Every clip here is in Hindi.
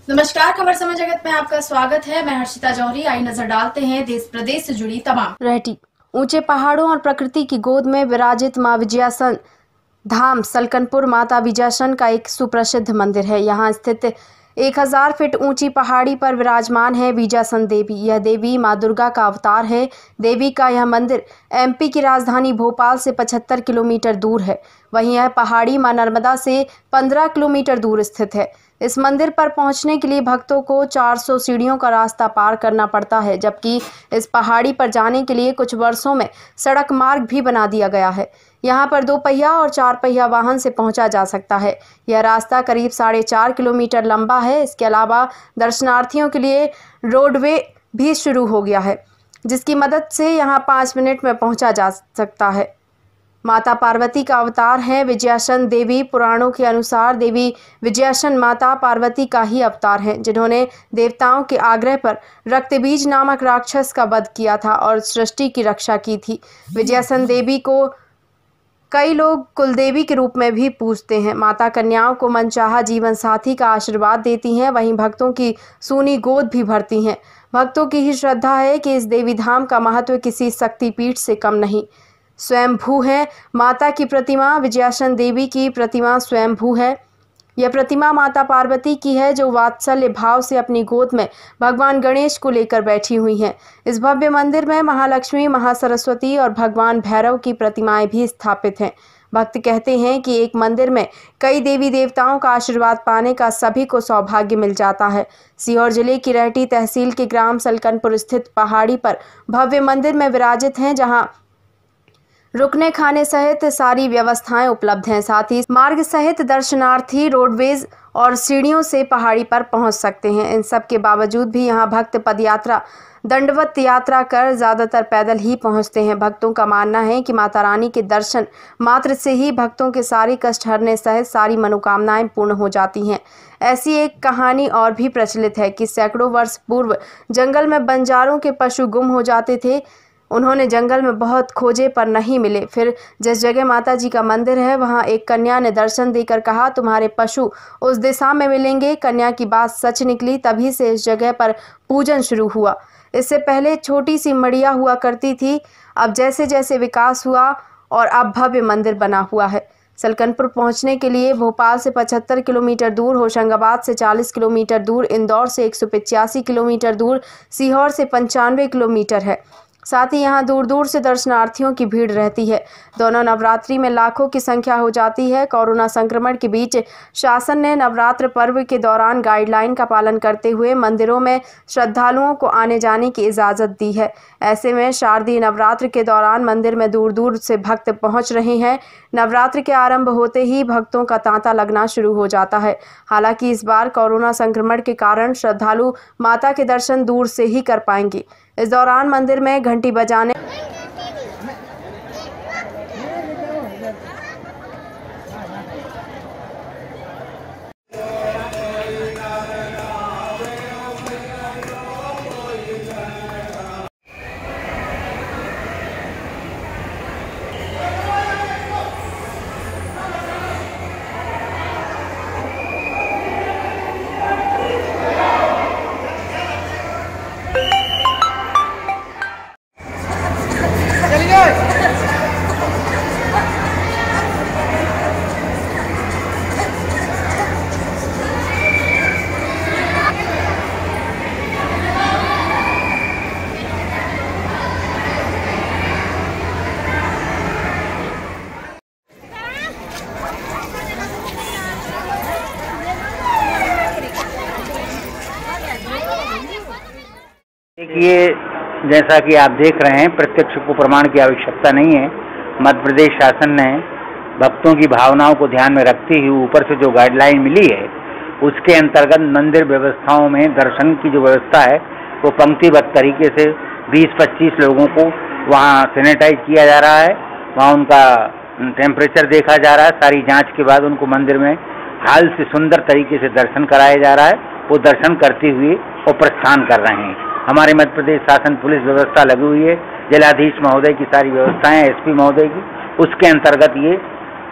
नमस्कार, खबर समय जगत में आपका स्वागत है। मैं हर्षिता जौहरी। आई नजर डालते हैं देश प्रदेश से जुड़ी तमाम। रेहटी ऊंचे पहाड़ों और प्रकृति की गोद में विराजित मां विजयासन धाम सलकनपुर माता विजयासन का एक सुप्रसिद्ध मंदिर है। यहाँ स्थित 1000 फीट ऊंची पहाड़ी पर विराजमान है विजयासन देवी। यह देवी मां दुर्गा का अवतार है। देवी का यह मंदिर एमपी की राजधानी भोपाल से 75 किलोमीटर दूर है। वहीं यह पहाड़ी मां नर्मदा से 15 किलोमीटर दूर स्थित है। इस मंदिर पर पहुंचने के लिए भक्तों को 400 सीढ़ियों का रास्ता पार करना पड़ता है, जबकि इस पहाड़ी पर जाने के लिए कुछ वर्षों में सड़क मार्ग भी बना दिया गया है। यहाँ पर 2 पहिया और 4 पहिया वाहन से पहुंचा जा सकता है। यह रास्ता करीब 4.5 किलोमीटर लंबा है। इसके अलावा दर्शनार्थियों के लिए रोडवे भी शुरू हो गया है, जिसकी मदद से यहाँ 5 मिनट में पहुँचा जा सकता है। माता पार्वती का अवतार है विजयासन देवी। पुराणों के अनुसार देवी विजयासन माता पार्वती का ही अवतार है, जिन्होंने देवताओं के आग्रह पर रक्तबीज नामक राक्षस का वध किया था और सृष्टि की रक्षा की थी। विजयासन देवी को कई लोग कुलदेवी के रूप में भी पूजते हैं। माता कन्याओं को मनचाहा जीवन साथी का आशीर्वाद देती हैं, वहीं भक्तों की सूनी गोद भी भरती हैं। भक्तों की ही श्रद्धा है कि इस देवी धाम का महत्व किसी शक्तिपीठ से कम नहीं। स्वयंभू है माता की प्रतिमा। विजयासन देवी की प्रतिमा स्वयंभू है। यह प्रतिमा माता पार्वती की है, जो वात्सल्य भाव से अपनी गोद में भगवान गणेश को लेकर बैठी हुई हैं। इस भव्य मंदिर में महालक्ष्मी, महासरस्वती और भगवान भैरव की प्रतिमाएं भी स्थापित हैं। भक्त कहते हैं कि एक मंदिर में कई देवी देवताओं का आशीर्वाद पाने का सभी को सौभाग्य मिल जाता है। सीहोर जिले की रेहटी तहसील के ग्राम सलकनपुर स्थित पहाड़ी पर भव्य मंदिर में विराजित हैं, जहां रुकने खाने सहित सारी व्यवस्थाएं उपलब्ध हैं। साथ ही मार्ग सहित दर्शनार्थी रोडवेज और सीढ़ियों से पहाड़ी पर पहुंच सकते हैं। इन सब के बावजूद भी यहां भक्त पदयात्रा, दंडवत यात्रा कर ज़्यादातर पैदल ही पहुंचते हैं। भक्तों का मानना है कि माता रानी के दर्शन मात्र से ही भक्तों के सारे कष्ट हरने सहित सारी मनोकामनाएं पूर्ण हो जाती हैं। ऐसी एक कहानी और भी प्रचलित है कि सैकड़ों वर्ष पूर्व जंगल में बंजारों के पशु गुम हो जाते थे। उन्होंने जंगल में बहुत खोजे पर नहीं मिले। फिर जिस जगह माता जी का मंदिर है, वहां एक कन्या ने दर्शन देकर कहा, तुम्हारे पशु उस दिशा में मिलेंगे। कन्या की बात सच निकली। तभी से इस जगह पर पूजन शुरू हुआ। इससे पहले छोटी सी मड़िया हुआ करती थी। अब जैसे जैसे विकास हुआ और अब भव्य मंदिर बना हुआ है। सलकनपुर पहुंचने के लिए भोपाल से 75 किलोमीटर दूर, होशंगाबाद से 40 किलोमीटर दूर, इंदौर से 185 किलोमीटर दूर, सीहोर से 95 किलोमीटर है। साथ ही यहाँ दूर दूर से दर्शनार्थियों की भीड़ रहती है। दोनों नवरात्रि में लाखों की संख्या हो जाती है। कोरोना संक्रमण के बीच शासन ने नवरात्र पर्व के दौरान गाइडलाइन का पालन करते हुए मंदिरों में श्रद्धालुओं को आने जाने की इजाज़त दी है। ऐसे में शारदीय नवरात्र के दौरान मंदिर में दूर दूर से भक्त पहुँच रहे हैं। नवरात्र के आरंभ होते ही भक्तों का तांता लगना शुरू हो जाता है। हालांकि इस बार कोरोना संक्रमण के कारण श्रद्धालु माता के दर्शन दूर से ही कर पाएंगे। इस दौरान मंदिर में घंटी बजाने देखिए, जैसा कि आप देख रहे हैं, प्रत्यक्ष को प्रमाण की आवश्यकता नहीं है। मध्य प्रदेश शासन ने भक्तों की भावनाओं को ध्यान में रखते हुए ऊपर से जो गाइडलाइन मिली है, उसके अंतर्गत मंदिर व्यवस्थाओं में दर्शन की जो व्यवस्था है वो पंक्तिबद्ध तरीके से 20-25 लोगों को वहाँ सैनिटाइज किया जा रहा है। वहाँ उनका टेम्परेचर देखा जा रहा है। सारी जांच के बाद उनको मंदिर में हाल से सुंदर तरीके से दर्शन कराया जा रहा है। वो दर्शन करते हुए वो प्रस्थान कर रहे हैं। हमारे मध्य प्रदेश शासन पुलिस व्यवस्था लगी हुई है। जिलाधीश महोदय की सारी व्यवस्थाएं, एसपी महोदय की, उसके अंतर्गत ये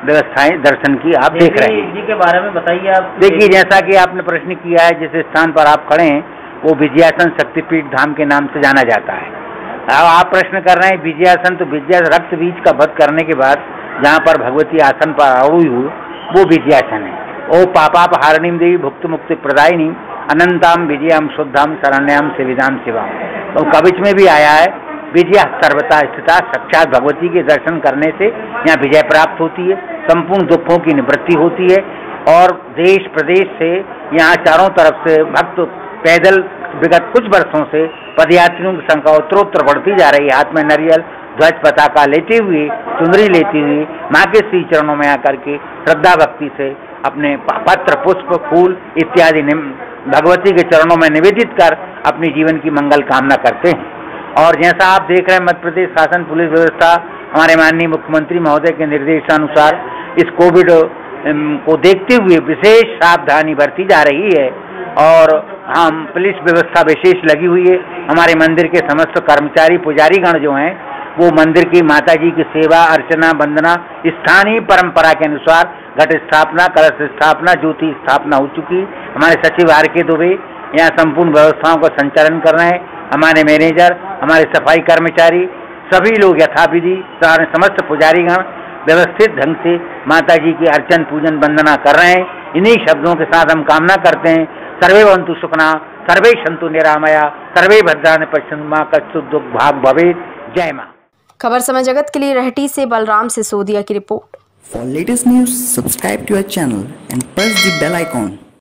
व्यवस्थाएं दर्शन की आप देख रहे हैं। जी के बारे में बताइए आप। देखिए, जैसा कि आपने प्रश्न किया है, जिस स्थान पर आप खड़े हैं वो विजयासन शक्तिपीठ धाम के नाम से जाना जाता है। अब आप प्रश्न कर रहे हैं विजयासन, तो विजया रक्त बीज का वध करने के बाद जहाँ पर भगवती आसन पर आरूढ़ हुई वो विजयासन है। ओ पापापहारिणीं देवी भुक्त मुक्ति प्रदायिनी अनंताम विजयाम शुद्धाम शरण्याम सेविदाम शिवाम। तो कवच में भी आया है, विजया सर्वथा स्थिता, साक्षात भगवती के दर्शन करने से यहाँ विजय प्राप्त होती है, संपूर्ण दुखों की निवृत्ति होती है और देश प्रदेश से यहाँ चारों तरफ से भक्त पैदल विगत कुछ वर्षों से पदयात्रियों की संख्या उत्तरोत्तर बढ़ती जा रही है। हाथ में नारियल ध्वज पताका लेते हुए, चुनरी लेती हुई माँ के श्री चरणों में आकर के श्रद्धा भक्ति से अपने पत्र पुष्प फूल इत्यादि भगवती के चरणों में निवेदित कर अपनी जीवन की मंगल कामना करते हैं। और जैसा आप देख रहे हैं, मध्य प्रदेश शासन पुलिस व्यवस्था हमारे माननीय मुख्यमंत्री महोदय के निर्देशानुसार इस कोविड को देखते हुए विशेष सावधानी बरती जा रही है और हम पुलिस व्यवस्था विशेष लगी हुई है। हमारे मंदिर के समस्त कर्मचारी पुजारीगण जो हैं वो मंदिर की माता जी की सेवा अर्चना वंदना स्थानीय परंपरा के अनुसार घट स्थापना, कलश स्थापना, ज्योति स्थापना हो चुकी। हमारे सचिव R.K. दुबे यहाँ संपूर्ण व्यवस्थाओं का संचालन कर रहे हैं। हमारे मैनेजर, हमारे सफाई कर्मचारी सभी लोग यथाविधि समस्त पुजारीगण व्यवस्थित ढंग से माता जी की अर्चन पूजन वंदना कर रहे हैं। इन्हीं शब्दों के साथ हम कामना करते हैं, सर्वे भवन्तु सुखिनः, सर्वे सन्तु निरामया, सर्वे भद्राणि पश्यन्तु मा कश्चित् दुःख भाग् भवेत्। जय मां। खबर समय जगत के लिए रहटी से बलराम सिसोदिया की report. For latest news, subscribe to our channel and press the bell icon.